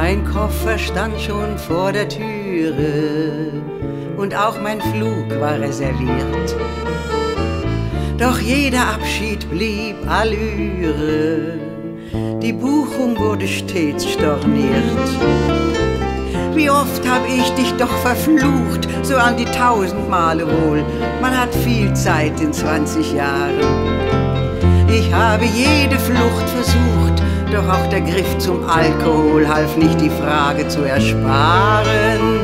Mein Koffer stand schon vor der Türe und auch mein Flug war reserviert. Doch jeder Abschied blieb Allüre, die Buchung wurde stets storniert. Wie oft hab ich dich doch verflucht, so an die 1000 Male wohl. Man hat viel Zeit in 20 Jahren. Ich habe jede Flucht versucht, doch auch der Griff zum Alkohol half nicht, die Frage zu ersparen.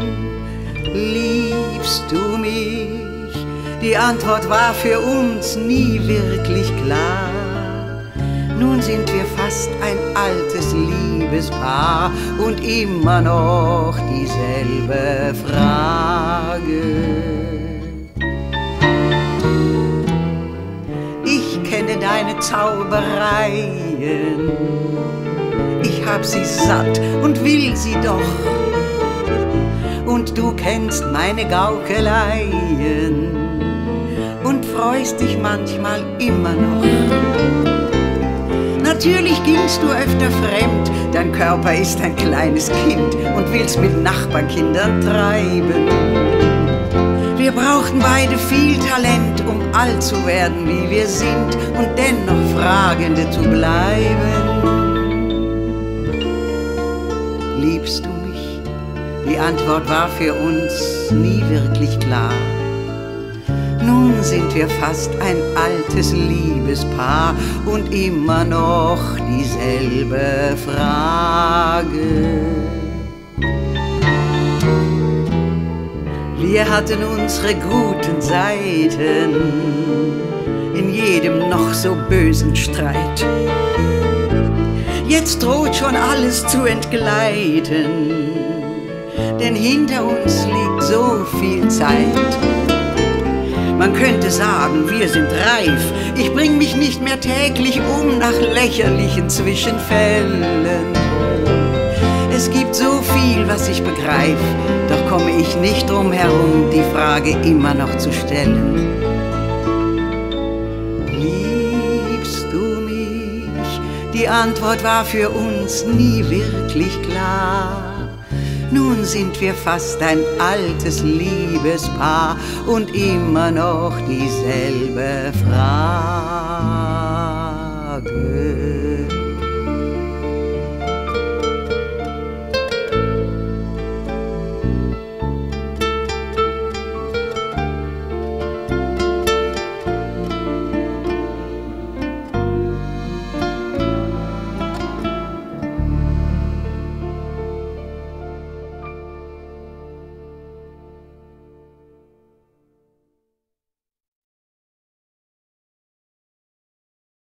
Liebst du mich? Die Antwort war für uns nie wirklich klar. Nun sind wir fast ein altes Liebespaar und immer noch dieselbe Frage. Ich kenne deine Zaubereien, ich hab sie satt und will sie doch. Und du kennst meine Gaukeleien und freust dich manchmal immer noch. Natürlich gingst du öfter fremd, dein Körper ist ein kleines Kind und willst mit Nachbarkindern treiben. Wir brauchten beide viel Talent, um alt zu werden, wie wir sind, und dennoch Fragende zu bleiben. Liebst du mich? Die Antwort war für uns nie wirklich klar. Nun sind wir fast ein altes Liebespaar und immer noch dieselbe Frage. Wir hatten unsere guten Seiten in jedem noch so bösen Streit. Jetzt droht schon alles zu entgleiten, denn hinter uns liegt so viel Zeit. Man könnte sagen, wir sind reif. Ich bring mich nicht mehr täglich um nach lächerlichen Zwischenfällen. Es gibt so viel, was ich begreif, doch komme ich nicht drum herum, die Frage immer noch zu stellen. Liebst du mich? Die Antwort war für uns nie wirklich klar. Nun sind wir fast ein altes Liebespaar und immer noch dieselbe Frage.